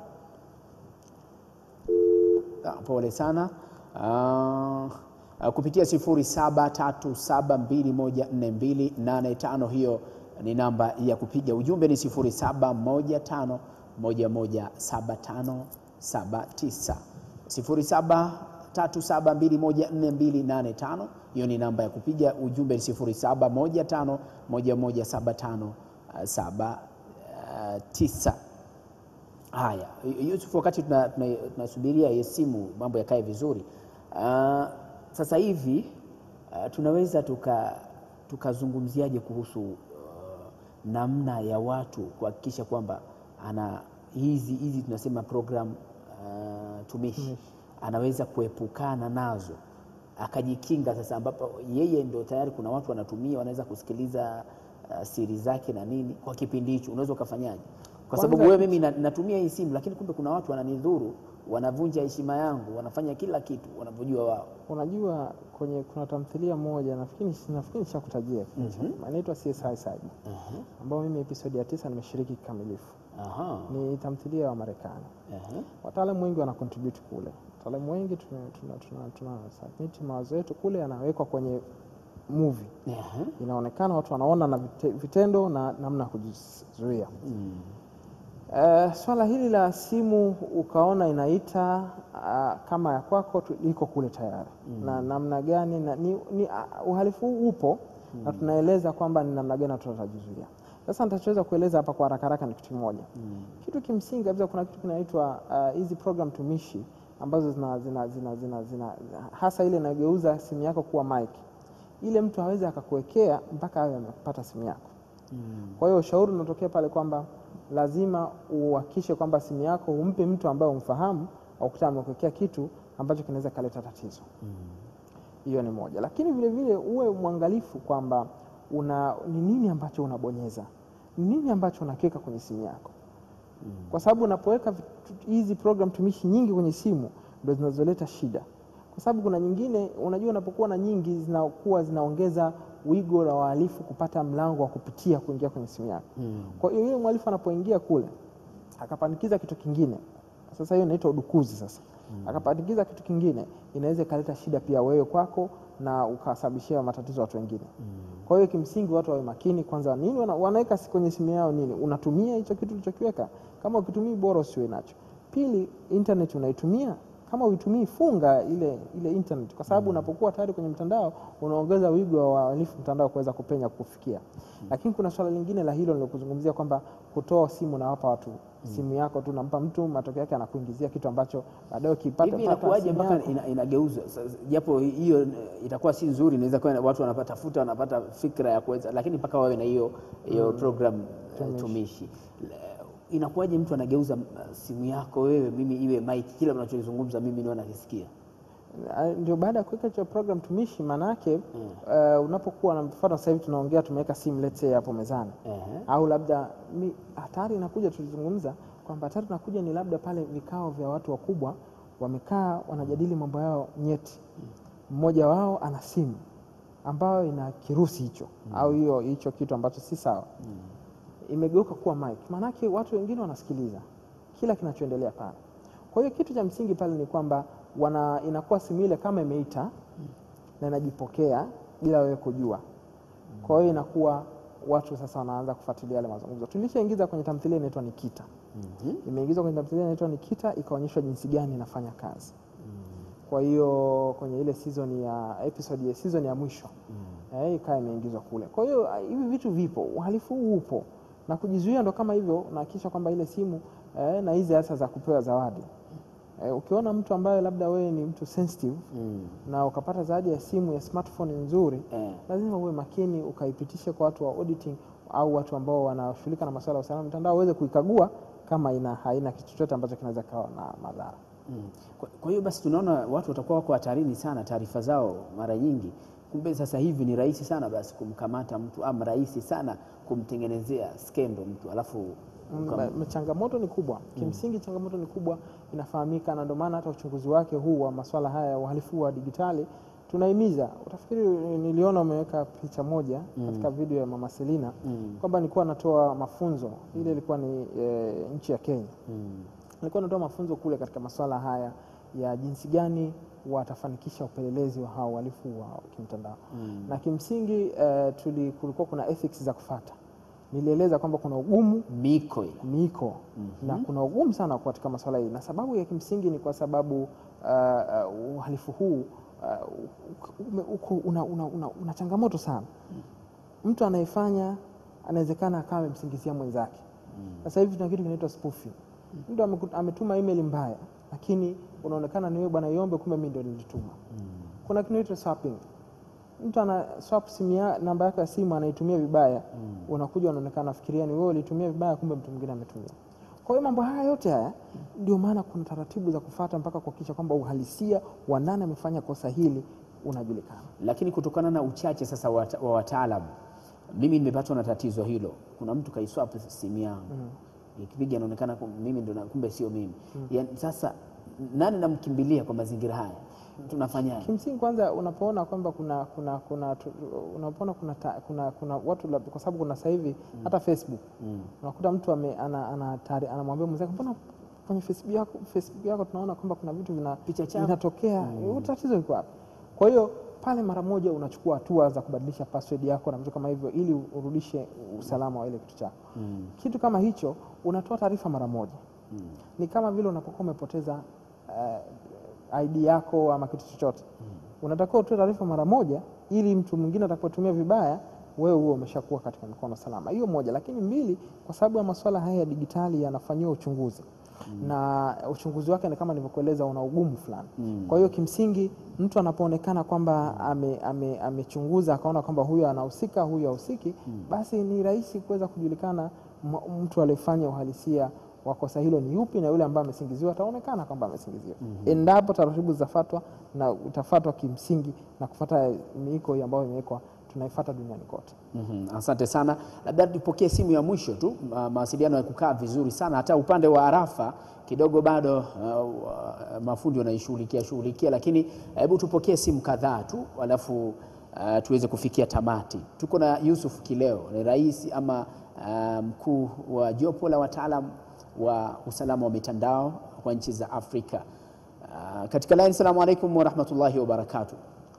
Pole sana. Uh, kupitia sifuri saba tatu saba mbili moja nne mbili nane tano, hiyo ni namba ya kupiga. Ujumbe ni sifuri saba moja tano moja moja saba tano saba tisa. sifuri saba tatu saba mbili moja nne mbili nane tano, hiyo ni namba ya kupiga. Ujumbe ni sifuri saba moja tano moja moja saba tano saba tisa. Haya, Yusuf, wakati tunasubiria tuna, tuna simu mambo yakae vizuri, uh, sasa hivi uh, tunaweza tuka tukazungumziaje kuhusu uh, namna ya watu kuhakikisha kwamba ana hizi hizi tunasema program uh, tumishi mm. anaweza kuepukana nazo akajikinga, sasa ambapo yeye ndio tayari kuna watu wanatumia, wanaweza kusikiliza uh, siri zake na nini kwa kipindi hicho, unaweza ukafanyaje? Kwa sababu wewe mimi natumia hii simu, lakini kumbe kuna watu wananidhuru, wanavunja heshima yangu, wanafanya kila kitu wanavyojua wao. Unajua kwenye kuna tamthilia moja nafikiri nafikiri nishakutajia mm-hmm. inaitwa C S I Cyber uh-huh. ambayo mimi episode ya tisa nimeshiriki kikamilifu. Aha. Ni tamthilia wa Marekani. Uh-huh. Wataalamu wengi wana contribute kule. Wataalamu wengi tuna tuna tuna, tuna submit mawazo yetu kule, yanawekwa kwenye movie. Uh-huh. Inaonekana watu wanaona na vitendo na namna kujizuia. Mm. Uh, swala hili la simu ukaona inaita uh, kama ya kwako liko kule tayari mm. na namna gani na, ni, ni uh, uhalifu huu upo mm. na tunaeleza kwamba ni namna gani tutajizuia. Sasa nitachoweza kueleza hapa kwa haraka haraka ni kitu kimoja. Mm. Kitu kimsingi kabisa, kuna kitu kinaitwa hizi uh, program tumishi ambazo zina, zina, zina, zina, zina hasa ile inageuza simu yako kuwa mic. Ile mtu hawezi akakuwekea mpaka awe amepata simu yako. Mm. Kwa hiyo ushauri unatokea pale kwamba lazima uhakikishe kwamba simu yako umpe mtu ambaye umfahamu au kutaka amekuwekea kitu ambacho kinaweza kaleta tatizo. Hiyo mm. ni moja. Lakini vile vile uwe mwangalifu kwamba una ni nini ambacho unabonyeza. Ni nini ambacho unakiweka kwenye simu yako. Mm. Kwa sababu unapoweka hizi program tumishi nyingi kwenye simu ndio zinazoleta shida. Kwa sababu kuna nyingine, unajua unapokuwa na nyingi zinakuwa zinaongeza wigo la wahalifu kupata mlango wa kupitia kuingia kwenye simu yako. Mm. Kwa hiyo yule mhalifu anapoingia kule akapandikiza kitu kingine, sasa hiyo inaitwa udukuzi sasa. Mm. Akapandikiza kitu kingine, inaweza kaleta shida pia wewe kwako na ukasababishia matatizo watu wengine. Mm. Kwa hiyo kimsingi watu wawe makini kwanza, nini wanaweka kwenye simu yao, nini unatumia hicho kitu ulichokiweka. Kama ukitumii bora usiwe nacho. Pili, internet unaitumia, kama uitumii funga ile ile internet, kwa sababu mm. unapokuwa tayari kwenye mtandao unaongeza wigo wa wahalifu mtandao kuweza kupenya kufikia. Mm. Lakini kuna swala lingine la hilo nilokuzungumzia kwamba kutoa simu na wapa watu mm. simu yako tu nampa mtu, matokeo yake anakuingizia kitu ambacho baadaye ukipata hivi inakuaje mpaka ina, inageuzwa. Japo hiyo itakuwa si nzuri, inaweza kuwa watu wanapata futa, wanapata fikra ya kuweza, lakini mpaka wawe na hiyo hiyo mm. program uh, tumishi. Inakuwaje mtu anageuza simu yako wewe mimi iwe mic, kila unachozungumza mimi niona nakisikia? Ndio baada ya kuweka hiyo program tumishi, maana yake mm. uh, unapokuwa na mfano sasa hivi tunaongea tumeweka simu let's say hapo mezani. Uh -huh. Au labda hatari inakuja, tulizungumza kwamba hatari inakuja ni labda pale vikao vya watu wakubwa wamekaa wanajadili mambo yao nyeti. Mmoja wao ana simu ambayo ina kirusi hicho mm. au hiyo hicho kitu ambacho si sawa. Mm. Imegeuka kuwa mic. Maana yake watu wengine wanasikiliza kila kinachoendelea pale. Kwa hiyo kitu cha msingi pale ni kwamba wana inakuwa simu ile kama imeita mm. na inajipokea bila wewe kujua. Mm. Kwa hiyo inakuwa watu sasa wanaanza kufuatilia yale mazungumzo. Tulishaingiza kwenye tamthilia inaitwa Nikita. Mm -hmm. Imeingizwa kwenye tamthilia inaitwa Nikita, ikaonyeshwa jinsi gani inafanya kazi. Mm. Kwa hiyo kwenye ile season ya episode ya season ya mwisho mm. eh ikawa imeingizwa kule. Kwa hiyo hivi vitu vipo, uhalifu upo. Na kujizuia ndo kama hivyo, na kisha kwamba ile simu eh, na hizi hasa za kupewa zawadi. Eh, ukiona mtu ambaye labda wewe ni mtu sensitive mm. na ukapata zawadi ya simu ya smartphone nzuri, mm. lazima uwe makini ukaipitishe kwa watu wa auditing au watu ambao wanashughulika na masuala ya usalama mtandao waweze kuikagua kama ina haina kitu chochote ambacho kinaweza kawa na madhara. Mm. Kwa, kwa hiyo basi tunaona watu watakuwa wako hatarini sana, taarifa zao mara nyingi. Kumbe sasa hivi ni rahisi sana basi kumkamata mtu, ama rahisi sana kumtengenezea skendo mtu alafu mm, changamoto ni kubwa. Kimsingi mm. changamoto ni kubwa, inafahamika, na ndio maana hata uchunguzi wake huu wa masuala haya ya uhalifu wa digitali tunahimiza. Utafikiri niliona umeweka picha moja mm. katika video ya Mama Selina mm. kwamba nilikuwa natoa mafunzo, ile ilikuwa ni e, nchi ya Kenya. Mm. Nilikuwa natoa mafunzo kule katika masuala haya ya jinsi gani watafanikisha upelelezi wa hao wahalifu wa kimtandao. Mm. Na kimsingi uh, tuli kulikuwa kuna ethics za kufuata. Nilieleza kwamba kuna ugumu miko miko mm -hmm. na kuna ugumu sana katika masuala hii, na sababu ya kimsingi ni kwa sababu uh, uh, uhalifu huu uh, una, una, una, una changamoto sana. Mm. Mtu anayefanya anawezekana akawa amemsingizia mwenzake. Mm. Sasa hivi tuna kitu kinaitwa spoofing. Mm. Mtu ametuma email mbaya, lakini unaonekana ni wewe bwana Yombe, kumbe mimi ndio nilituma. Mm. Kuna kitu kinaitwa swapping. Mtu ana swap simu ya namba yake ya simu anaitumia vibaya. Mm. Unakuja unaonekana afikiria ni wewe ulitumia vibaya, kumbe mtu mwingine ametumia. Kwa hiyo mambo haya yote haya ndio maana kuna taratibu za kufuata mpaka kuhakikisha kwamba uhalisia wa nani amefanya kosa hili unajulikana. Lakini kutokana na uchache sasa wa wataalamu, mimi nimepatwa na tatizo hilo. Kuna mtu kaiswap simu yangu. Mm. Ikipiga inaonekana mimi ndo, kumbe sio mimi. Mm. Ya, sasa nani namkimbilia kwa mazingira haya? Tunafanyaje? Kimsingi kwanza unapoona kwamba kuna kuna kuna unapoona kuna ta, kuna kuna watu, kwa sababu kuna sasa hivi mm. hata Facebook mm. unakuta mtu ame ana ana anamwambia mwenzake, mbona kwenye Facebook yako Facebook yako tunaona kwamba kuna vitu vina picha chako vinatokea. Mm. Tatizo liko wapi? Kwa hiyo pale mara moja unachukua hatua za kubadilisha password yako na vitu kama hivyo ili urudishe usalama wa ile kitu chako. Mm. Kitu kama hicho unatoa taarifa mara moja. Mm. Ni kama vile unapokuwa umepoteza uh, I D yako ama kitu chochote. Mm. Unatakiwa utoe taarifa mara moja ili mtu mwingine atakapotumia vibaya wewe huo umeshakuwa katika mikono salama. Hiyo moja, lakini mbili, kwa sababu ya masuala haya ya digitali yanafanywa uchunguzi. mm. na uchunguzi wake ni kama nilivyokueleza una ugumu fulani. Mm. Kwa hiyo kimsingi mtu anapoonekana kwamba amechunguza ame, ame akaona kwamba huyo anahusika, huyo hahusiki, mm. basi ni rahisi kuweza kujulikana mtu aliyefanya uhalisia wa kosa hilo ni yupi, na yule ambaye amesingiziwa ataonekana kwamba amesingiziwa. Mm -hmm. Endapo taratibu zafuatwa na utafuatwa kimsingi na kufuata miiko ambayo imewekwa, tunaifuata duniani kote. Mm -hmm. Asante sana. Labda tupokee simu ya mwisho tu. Mawasiliano ya kukaa vizuri sana, hata upande wa Arafa kidogo bado uh, mafundi wanaishughulikia shughulikia, lakini hebu tupokee simu kadhaa tu alafu uh, tuweze kufikia tamati. Tuko na Yusuf Kileo, ni rais ama uh, mkuu wa jopo la wataalamu wa usalama wa mitandao kwa nchi za Afrika. Uh, katika line, salamu alaykum wa rahmatullahi wa barakatuh.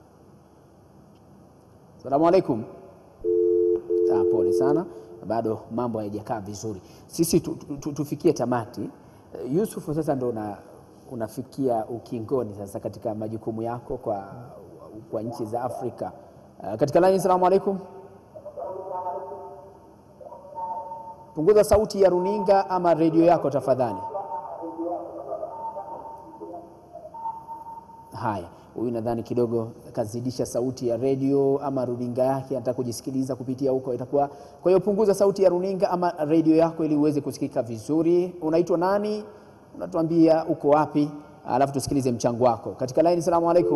Salamu alaykum. Ah, pole sana, bado mambo hayajakaa vizuri. Sisi tu, tu, tu, tufikie tamati. Uh, Yusuf, sasa ndo una, unafikia ukingoni sasa katika majukumu yako kwa kwa nchi za Afrika. Uh, katika line, salamu alaykum. Punguza sauti ya runinga ama redio yako tafadhali. Haya, huyu nadhani kidogo kazidisha sauti ya redio ama runinga yake, anataka kujisikiliza kupitia huko, itakuwa. Kwa hiyo punguza sauti ya runinga ama redio yako ili uweze kusikika vizuri. Unaitwa nani? Unatuambia uko wapi? Alafu tusikilize mchango wako. Katika line, salamu alaykum.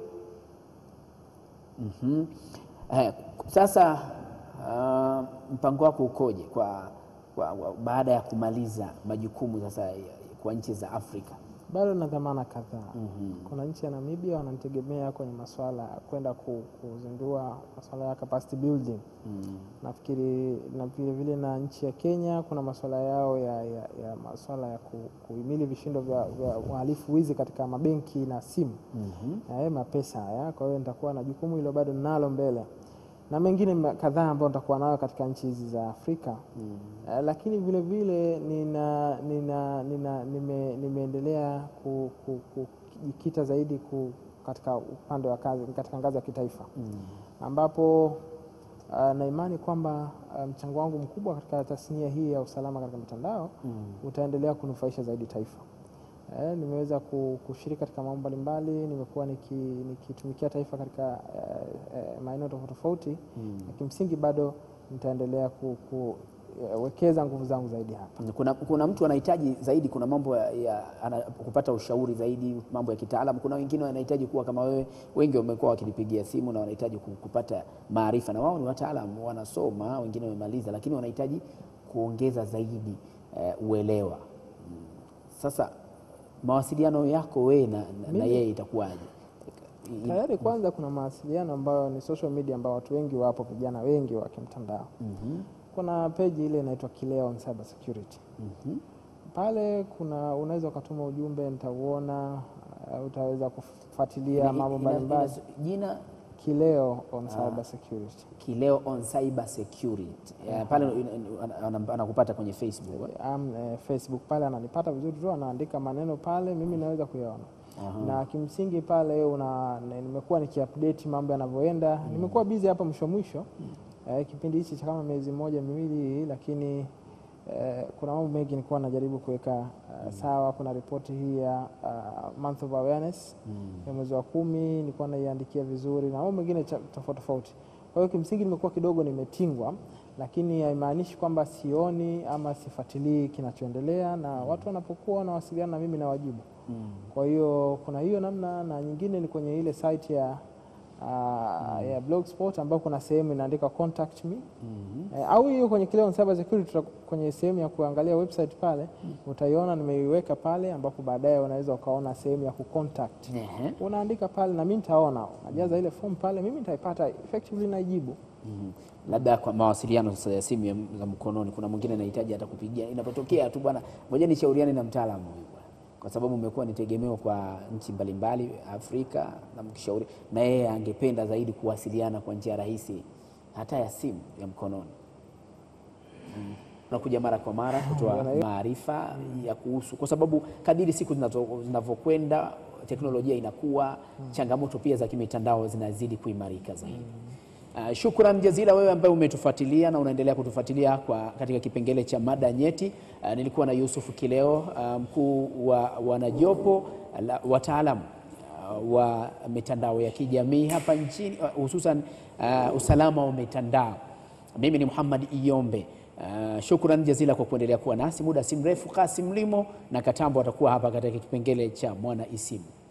Mhm. Eh, sasa uh, mpango wako ukoje kwa Kwa, kwa, baada ya kumaliza majukumu sasa kwa nchi za Afrika? Bado na dhamana kadhaa. Mm -hmm. Kuna nchi ya Namibia wananitegemea kwenye masuala kwenda kuzindua masuala ya capacity building. Mm -hmm. Nafikiri na vile vile na nchi ya Kenya kuna masuala yao ya, ya, ya masuala ya ku, kuhimili vishindo vya, vya uhalifu wizi katika mabenki na simu. Mm -hmm. Ya mapesa haya. Kwa hiyo nitakuwa na jukumu hilo bado nalo mbele, na mengine kadhaa ambayo nitakuwa nayo katika nchi hizi za Afrika. Mm. Uh, lakini vile vile nina nina nina nime, nimeendelea kujikita ku, zaidi ku, katika upande wa kazi katika ngazi ya kitaifa. Mm. Ambapo uh, na imani kwamba mchango um, wangu mkubwa katika tasnia hii ya usalama katika mitandao mm. utaendelea kunufaisha zaidi taifa. Eh, nimeweza kushiriki katika mambo mbalimbali, nimekuwa nikitumikia niki taifa katika eh, eh, maeneo tofauti tofauti. Mm. Kimsingi bado nitaendelea kuwekeza nguvu zangu zaidi hapa. Kuna, kuna mtu anahitaji zaidi, kuna mambo ya, ya ana, kupata ushauri zaidi, mambo ya kitaalamu. Kuna wengine wanahitaji kuwa kama wewe, wengi wamekuwa wakinipigia simu na wanahitaji kupata maarifa, na wao ni wataalamu, wanasoma, wengine wamemaliza, lakini wanahitaji kuongeza zaidi eh, uelewa. Mm. Sasa mawasiliano yako wewe na, na yeye itakuwaje? Tayari kwanza kuna mawasiliano ambayo ni social media ambayo watu wengi wapo, vijana wengi wa kimtandao. Mm -hmm. Kuna page ile inaitwa Kileo on Cyber Security. Mm -hmm. Pale kuna unaweza kutuma ujumbe, nitauona, uh, utaweza kufuatilia mambo mbalimbali. Jina Kileo on Cyber Security. Kileo on Cyber Security. Yeah, pale anakupata kwenye Facebook. Um, uh, Facebook pale ananipata vizuri tu, anaandika maneno pale, mimi naweza kuyaona. Uh-huh. Na kimsingi pale una nimekuwa nikiupdate mambo yanavyoenda. Mm. Nimekuwa busy hapa mwisho mwisho. Mm. Uh, kipindi hichi cha kama miezi moja miwili, lakini uh, kuna mambo mengi nilikuwa najaribu kuweka uh, mm. sawa. Kuna ripoti hii ya uh, month of awareness. Mm. ya mwezi wa kumi nilikuwa naiandikia vizuri na mambo mengine tofauti tofauti. Kwa hiyo kimsingi nimekuwa kidogo nimetingwa, lakini haimaanishi kwamba sioni ama sifuatilii kinachoendelea, na watu wanapokuwa wanawasiliana na mimi na wajibu. Mm. Kwa hiyo kuna hiyo namna, na nyingine ni kwenye ile site ya uh, mm. ya Blogspot ambapo kuna sehemu inaandika contact me. Mm -hmm. E, au hiyo kwenye Kileo on Cyber Security kwenye sehemu ya kuangalia website pale, mm. utaiona nimeiweka pale, ambapo baadaye unaweza ukaona sehemu ya kucontact. Mm -hmm. Unaandika pale na mimi nitaona, unajaza ile form pale, mimi nitaipata effectively na jibu. Mm -hmm. Labda kwa mawasiliano sasa ya simu za mkononi, kuna mwingine anahitaji hata kupigia, inapotokea tu bwana, ngoja nishauriane na mtaalamu huyu, kwa sababu umekuwa ni tegemeo kwa nchi mbalimbali Afrika, na mkishauri na yeye angependa zaidi kuwasiliana kwa njia rahisi hata ya simu ya mkononi. Mm. Unakuja mara kwa mara kutoa maarifa ya kuhusu, kwa sababu kadiri siku zinavyokwenda teknolojia inakuwa, mm. changamoto pia za kimitandao zinazidi kuimarika zaidi. Mm. Uh, shukran jazila wewe ambaye umetufuatilia na unaendelea kutufuatilia kwa katika kipengele cha mada nyeti. Uh, nilikuwa na Yusuf Kileo, uh, mkuu wa wanajopo uh, wataalamu uh, wa mitandao ya kijamii hapa nchini, uh, hususan uh, usalama wa mitandao. Mimi ni Muhammad Iyombe. Uh, shukran jazila kwa kuendelea kuwa nasi. Muda si mrefu Kasim Limo na Katambo watakuwa hapa katika kipengele cha Mwana Isimu.